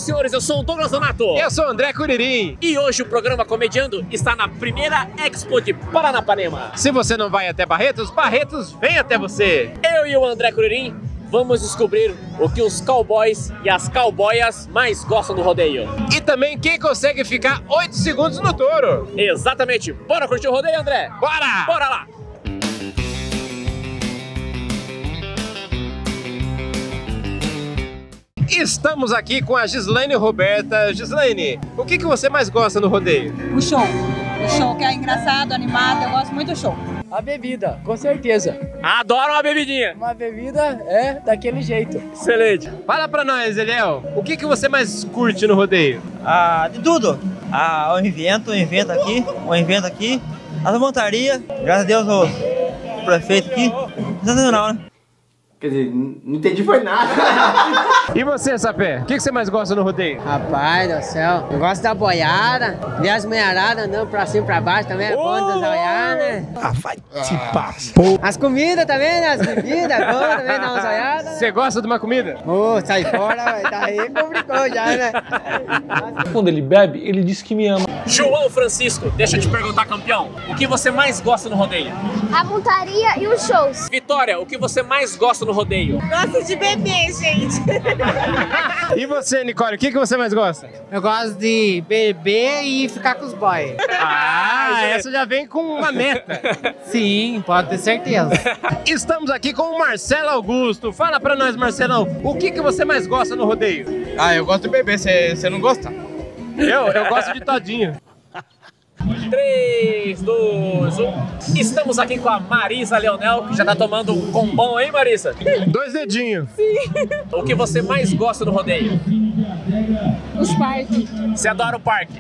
senhores, eu sou o Douglas Donato. Eu sou o André Curirim. E hoje o programa Comediando está na primeira Expo de Paranapanema. Se você não vai até Barretos, Barretos vem até você. Eu e o André Curirim vamos descobrir o que os cowboys e as cowboyas mais gostam do rodeio. E também quem consegue ficar 8 segundos no touro. Exatamente. Bora curtir o rodeio, André? Bora! Bora lá! Estamos aqui com a Gislaine Roberta. Gislaine, o que você mais gosta no rodeio? O show. O show que é engraçado, animado, eu gosto muito do show. A bebida, com certeza. Adoro uma bebidinha. Uma bebida é daquele jeito. Excelente. Fala pra nós, Eliel, o que você mais curte no rodeio? De tudo. Um evento aqui. As montarias, graças a Deus o prefeito aqui. Sensacional, né? Quer dizer, não entendi foi nada. E você, Sapé? O que você mais gosta no rodeio? Rapaz do céu, eu gosto da boiada, ver as mulheradas andando pra cima e pra baixo também, é bom das olhadas. Vai te passar. As comidas também, né? As bebidas, é bom também dar umas olhadas. Você gosta de uma comida? Sai fora, daí complicou já, né? Quando ele bebe, ele diz que me ama. João Francisco, deixa eu te perguntar, campeão. O que você mais gosta no rodeio? A montaria e os shows. Vitória, o que você mais gosta no rodeio? Gosto de beber, gente. E você, Nicole, o que você mais gosta? Eu gosto de beber e ficar com os boys. Essa já vem com uma meta. Sim, pode ter certeza. Estamos aqui com o Marcelo Augusto. Fala pra nós, Marcelão, o que você mais gosta no rodeio? Eu gosto de beber, você não gosta? Eu gosto de todinho. 3, 2, 1. Estamos aqui com a Marisa Leonel, que já tá tomando um combão, hein, Marisa? 2 dedinhos. O que você mais gosta no rodeio? Os parques. Você adora o parque?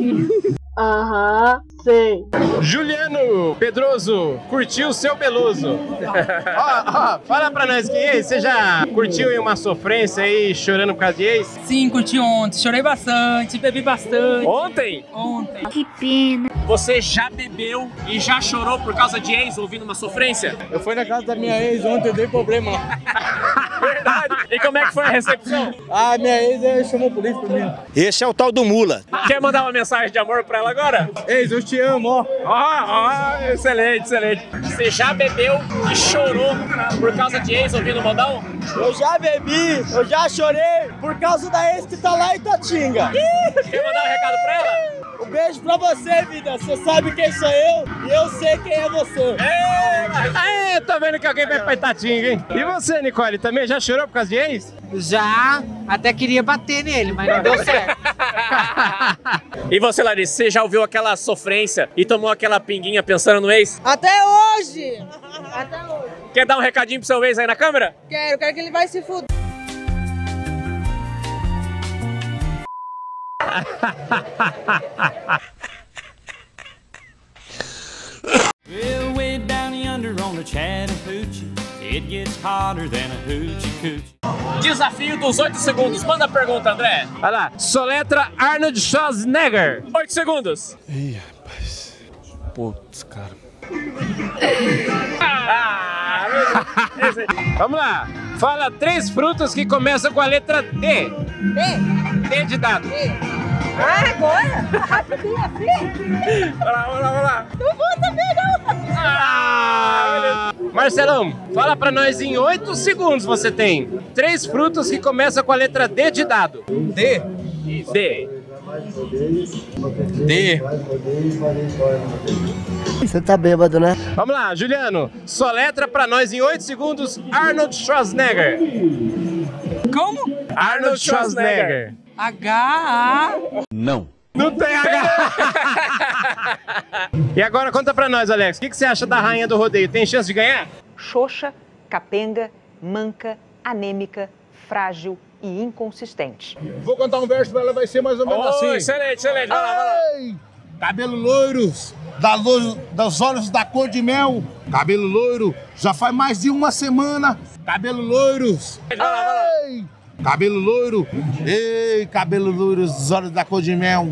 Sei. Juliano Pedroso, curtiu o seu Beloso? Fala pra nós que ex, você já curtiu em uma sofrência aí, chorando por causa de ex? Sim, curti ontem, chorei bastante, bebi bastante. Ontem? Ontem. Que pena. Você já bebeu e já chorou por causa de ex ouvindo uma sofrência? Eu fui na casa da minha ex ontem, eu dei problema. Verdade. E como é que foi a recepção? Minha ex chamou a polícia pra mim. Esse é o tal do Mula. Quer mandar uma mensagem de amor pra ela agora? Ex, eu te amo, Excelente, excelente. Você já bebeu e chorou por causa de ex ouvindo modão? Eu já bebi, eu já chorei por causa da ex que tá lá em Tatinga. Quer mandar um recado pra ela? Um beijo pra você, vida. Você sabe quem sou eu e eu sei quem é você. Tô vendo que alguém vai pra Itatinga, hein? E você, Nicole, também já chorou por causa de ex? Já, até queria bater nele, mas não deu certo. E você, Larissa, você já ouviu aquela sofrência e tomou aquela pinguinha pensando no ex? Até hoje. Quer dar um recadinho pro seu ex aí na câmera? Quero que ele vai se fuder. Well, way down yonder on the Chattahoochee, it gets hotter than a hoochie coochie. Desafio dos 8 segundos. Manda a pergunta, André. Olha lá, soletra Arnold Schwarzenegger. 8 segundos. Ih, rapaz. Putz, cara. Vamos lá. Fala 3 frutas que começam com a letra D. D de dado. Agora? Rapidinho assim? Vamos lá. Não vou saber, não. Marcelão, fala pra nós em 8 segundos você tem 3 frutas que começam com a letra D de dado. D. Você tá bêbado, né? Vamos lá, Juliano. Soletra pra nós em 8 segundos Arnold Schwarzenegger. Como? Arnold Schwarzenegger. H-A... Não. Não tem H. E agora conta pra nós, Alex. O que você acha da rainha do rodeio? Tem chance de ganhar? Xoxa, capenga, manca, anêmica, frágil e inconsistente. Vou cantar um verso pra ela, vai ser mais ou menos assim. Excelente. Vai lá. Cabelo loiros, dos olhos da cor de mel. Cabelo loiro, já faz mais de uma semana. Cabelo loiros. Ei, cabelo loiro. Ei, cabelo loiro, dos olhos da cor de mel.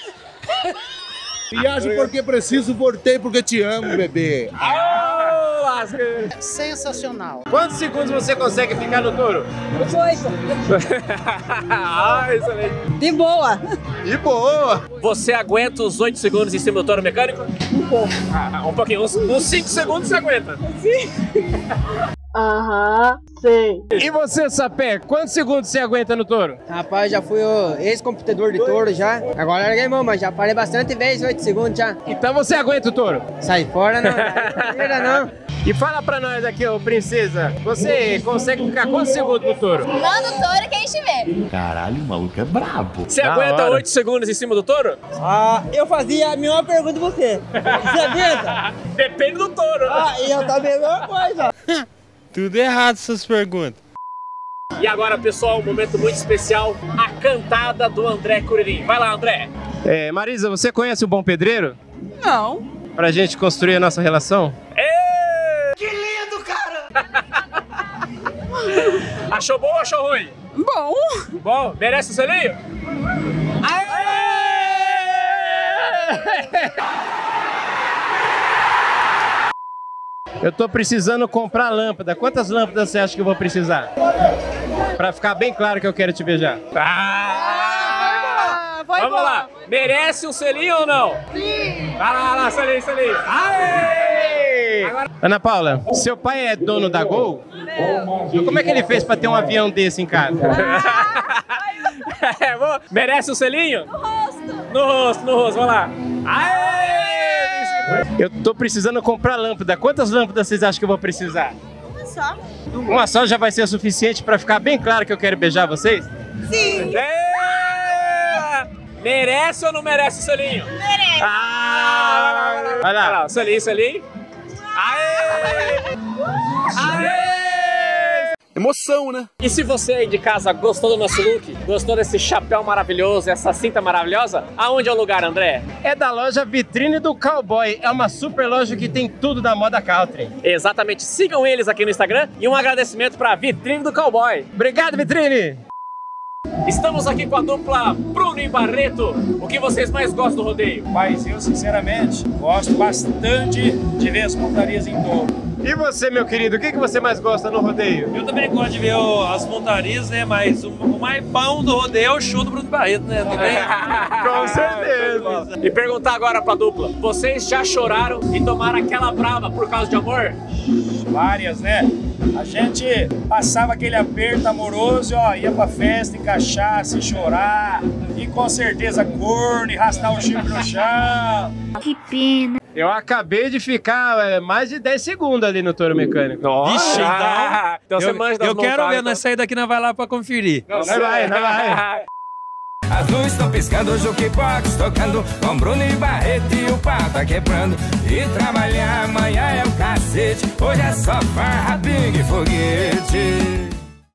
Viajo porque preciso, voltei porque te amo, bebê. lasca. Sensacional. Quantos segundos você consegue ficar no touro? 8. Ah, excelente. De boa. De boa. Você aguenta os 8 segundos em cima do touro mecânico? Um pouco. Um pouquinho, uns 5 segundos você aguenta. Sim. Aham, sei. E você, Sapé, quantos segundos você aguenta no touro? Rapaz, já fui o ex-competidor de touro já. Agora larguei mão, mas já parei bastante vezes, 8 segundos já. Então você aguenta o touro? Sai fora, não. Não. E fala pra nós aqui, ô princesa, você consegue ficar quantos segundos no touro? Manda o touro que a gente vê. Caralho, o maluco é brabo. Você aguenta 8 segundos em cima do touro? Ah, eu fazia a mesma pergunta pra você. Você aguenta? Depende do touro. Ah, e eu também a mesma coisa. Tudo errado essas perguntas. E agora, pessoal, um momento muito especial, a cantada do André Curirim. Vai lá, André. Marisa, você conhece o Bom Pedreiro? Não. Pra gente construir a nossa relação? Que lindo, cara! Achou bom ou achou ruim? Bom. Bom, merece o selinho? Aê! Eu tô precisando comprar lâmpada. Quantas lâmpadas você acha que eu vou precisar? Pra ficar bem claro que eu quero te beijar. Vamos lá. Merece um selinho ou não? Sim. Vai lá, selinho. Aê! Agora... Ana Paula, seu pai é dono da Gol? Não. Como é que ele fez pra ter um avião desse em casa? Merece um selinho? No rosto, vamos lá. Aê! Eu tô precisando comprar lâmpada. Quantas lâmpadas vocês acham que eu vou precisar? Uma só. Uma só já vai ser suficiente pra ficar bem claro que eu quero beijar vocês? Sim. Merece ou não merece o selinho? Merece. Vai lá. Selinho. Aê! Emoção, né? E se você aí de casa gostou do nosso look, gostou desse chapéu maravilhoso, essa cinta maravilhosa, aonde é o lugar, André? É da loja Vitrine do Cowboy. É uma super loja que tem tudo da moda country. Exatamente. Sigam eles aqui no Instagram e um agradecimento para a Vitrine do Cowboy. Obrigado, Vitrine! Estamos aqui com a dupla Bruno e Barreto. O que vocês mais gostam do rodeio? Mas eu, sinceramente, gosto bastante de ver as montarias em touro. E você, meu querido, o que você mais gosta no rodeio? Eu também gosto de ver as montarias, né? Mas o mais bom do rodeio é o show do Bruno Barreto, né? Também. Com certeza. E perguntar agora pra dupla. Vocês já choraram e tomaram aquela brava por causa de amor? Várias, né? A gente passava aquele aperto amoroso, ó, ia pra festa, encaixar, se chorar. E com certeza corno e arrastar o chifre no chão. Que pena. Eu acabei de ficar mais de 10 segundos ali no touro mecânico. Vixe, então você manja das eu quero montagens, ver, nós sair daqui, nós vai lá pra conferir. Não vai. As luzes estão piscando, o jukebox tocando, com Bruno e Barreto e o pau tá quebrando. E trabalhar amanhã é o cacete, hoje é só farra, pingue e foguete.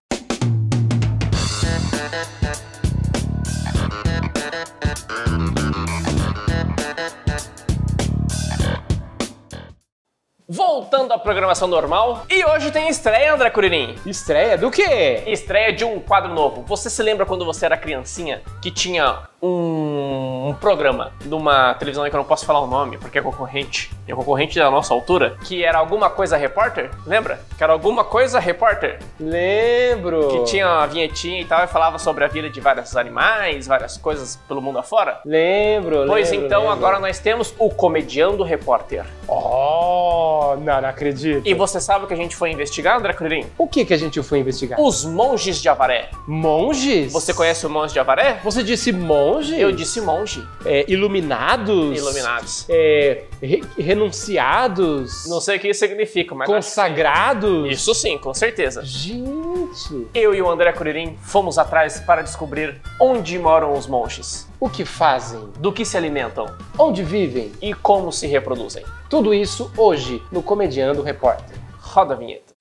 Voltando à programação normal, e hoje tem estreia, André Curirim. Estreia do quê? Estreia de um quadro novo. Você se lembra quando você era criancinha que tinha um programa numa televisão aí que eu não posso falar o nome porque é concorrente da nossa altura, que era Alguma Coisa Repórter? Lembra? Que era Alguma Coisa Repórter? Lembro! Que tinha uma vinhetinha e tal e falava sobre a vida de vários animais, várias coisas pelo mundo afora? Lembro. Agora nós temos o Comediando Repórter. Oh, não acredito. E você sabe o que a gente foi investigar, André Curirim? O que a gente foi investigar? Os monges de Avaré. Monges? Você conhece o monge de Avaré? Você disse monge? Eu disse monge. Iluminados? Iluminados. Renunciados? Não sei o que isso significa, mas... Consagrados? Isso sim, com certeza. Gente! Eu e o André Curirim fomos atrás para descobrir onde moram os monges. O que fazem? Do que se alimentam? Onde vivem? E como se reproduzem? Tudo isso hoje no Comediando Repórter. Roda a vinheta.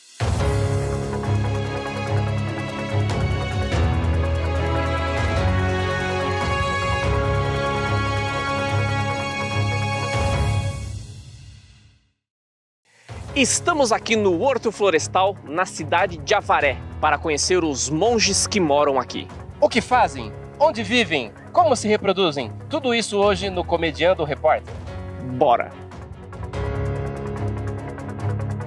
Estamos aqui no Horto Florestal, na cidade de Avaré, para conhecer os monges que moram aqui. O que fazem? Onde vivem? Como se reproduzem? Tudo isso hoje no Comediando Repórter. Bora!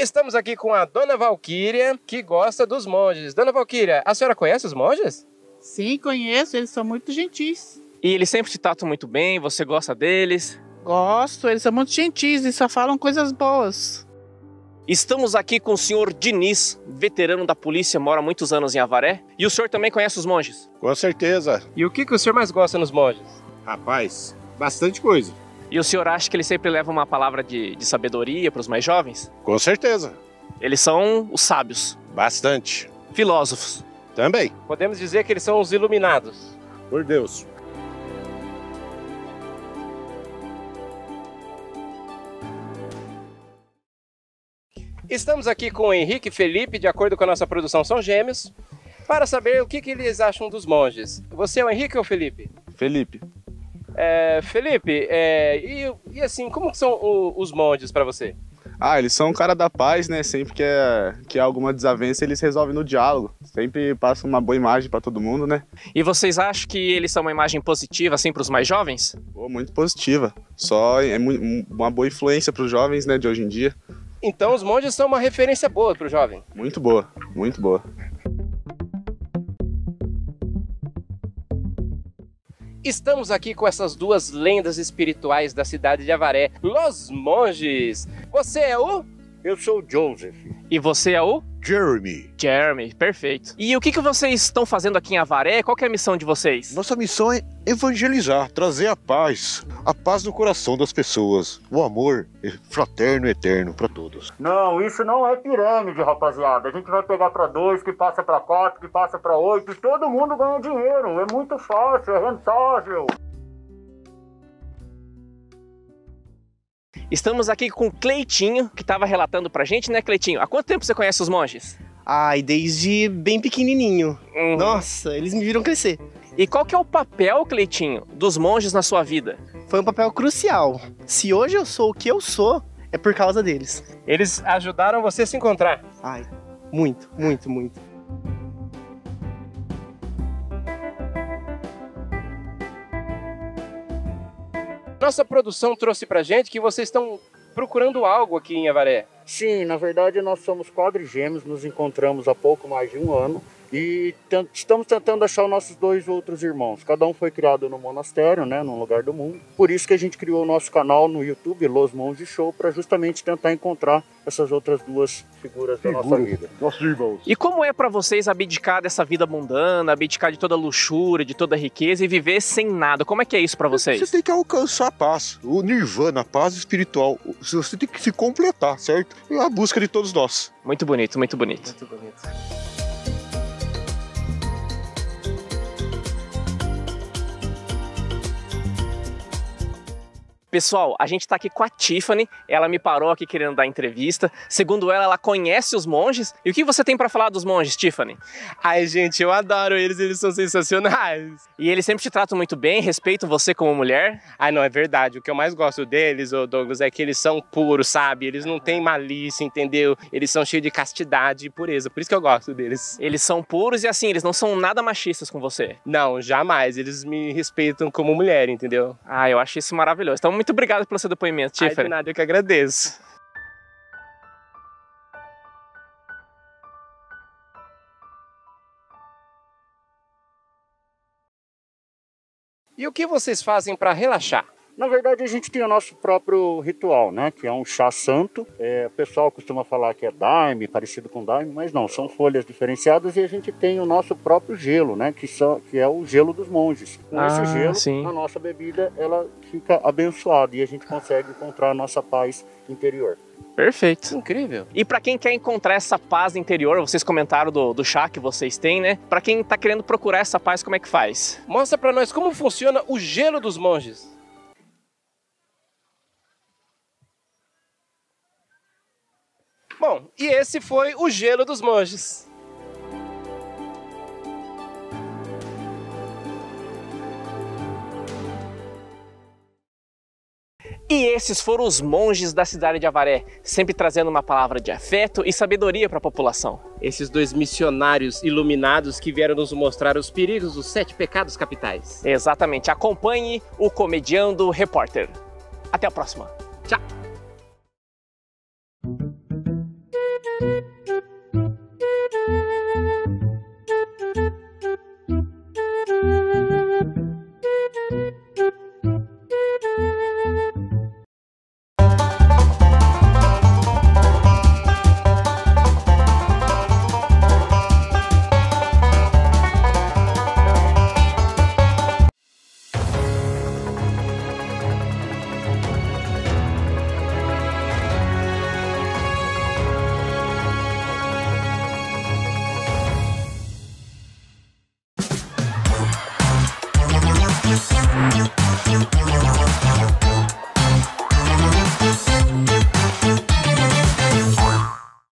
Estamos aqui com a Dona Valquíria, que gosta dos monges. Dona Valquíria, a senhora conhece os monges? Sim, conheço, eles são muito gentis. E eles sempre te tratam muito bem, você gosta deles? Gosto, eles são muito gentis e só falam coisas boas. Estamos aqui com o senhor Diniz, veterano da polícia, mora há muitos anos em Avaré. E o senhor também conhece os monges? Com certeza. E o que o senhor mais gosta nos monges? Rapaz, bastante coisa. E o senhor acha que eles sempre levam uma palavra de sabedoria para os mais jovens? Com certeza. Eles são os sábios. Bastante. Filósofos. Também. Podemos dizer que eles são os iluminados. Por Deus. Estamos aqui com o Henrique e Felipe, de acordo com a nossa produção, são gêmeos, para saber o que eles acham dos monges. Você é o Henrique ou o Felipe? Felipe. Felipe, e assim, como são os monges para você? Ah, eles são um cara da paz, né? Sempre que há alguma desavença, eles resolvem no diálogo. Sempre passam uma boa imagem para todo mundo, né? E vocês acham que eles são uma imagem positiva, assim, para os mais jovens? Pô, muito positiva. Só é uma boa influência para os jovens, né, de hoje em dia. Então os monges são uma referência boa para o jovem? Muito boa, muito boa. Estamos aqui com essas duas lendas espirituais da cidade de Avaré, Los Monges. Você é o? Eu sou o Joseph. E você é o? Jeremy. Jeremy, perfeito. E o que vocês estão fazendo aqui em Avaré? Qual que é a missão de vocês? Nossa missão é evangelizar, trazer a paz no coração das pessoas, o amor fraterno e eterno para todos. Não, isso não é pirâmide, rapaziada. A gente vai pegar para 2, que passa para 4, que passa para 8, e todo mundo ganha dinheiro. É muito fácil, é rentável. Estamos aqui com o Cleitinho, que estava relatando pra gente, né, Cleitinho? Há quanto tempo você conhece os monges? Ai, desde bem pequenininho. Nossa, eles me viram crescer. E qual que é o papel, Cleitinho, dos monges na sua vida? Foi um papel crucial. Se hoje eu sou o que eu sou, é por causa deles. Eles ajudaram você a se encontrar? Ai, muito, muito, muito. Nossa produção trouxe pra gente que vocês estão procurando algo aqui em Avaré. Sim, na verdade nós somos quadrigêmeos, nos encontramos há pouco mais de um ano e estamos tentando achar os nossos 2 outros irmãos. Cada um foi criado no monastério, né, num lugar do mundo. Por isso que a gente criou o nosso canal no YouTube, Los Monges Show, para justamente tentar encontrar essas outras 2 figuras da nossa vida. Nossos irmãos. E como é para vocês abdicar dessa vida mundana, abdicar de toda a luxúria, de toda a riqueza e viver sem nada? Como é que é isso para vocês? Você tem que alcançar a paz, o nirvana, a paz espiritual. Você tem que se completar, certo? É a busca de todos nós. Muito bonito, muito bonito. Muito bonito. Pessoal, a gente tá aqui com a Tiffany, ela me parou aqui querendo dar entrevista. Segundo ela conhece os monges. E o que você tem pra falar dos monges, Tiffany? Ai, gente, eu adoro eles são sensacionais. E eles sempre te tratam muito bem, respeitam você como mulher? Ai, não, é verdade. O que eu mais gosto deles, ô Douglas, é que eles são puros, sabe? Eles não têm malícia, entendeu? Eles são cheios de castidade e pureza, por isso que eu gosto deles. Eles são puros e assim, eles não são nada machistas com você? Não, jamais. Eles me respeitam como mulher, entendeu? Ah, eu acho isso maravilhoso. Então, muito obrigado pelo seu depoimento, Tiffany. Ai, de nada, eu que agradeço. E o que vocês fazem para relaxar? Na verdade, a gente tem o nosso próprio ritual, né? Que é um chá santo. O pessoal costuma falar que é daime, parecido com daime, mas não, são folhas diferenciadas e a gente tem o nosso próprio gelo, né? Que é o gelo dos monges. Com esse gelo, sim, a nossa bebida ela fica abençoada e a gente consegue encontrar a nossa paz interior. Perfeito. Incrível. E para quem quer encontrar essa paz interior, vocês comentaram do chá que vocês têm, né? Para quem tá querendo procurar essa paz, como é que faz? Mostra para nós como funciona o gelo dos monges. Bom, e esse foi o gelo dos monges. E esses foram os monges da cidade de Avaré, sempre trazendo uma palavra de afeto e sabedoria para a população. Esses 2 missionários iluminados que vieram nos mostrar os perigos dos 7 pecados capitais. Exatamente. Acompanhe o Comediando Repórter. Até a próxima.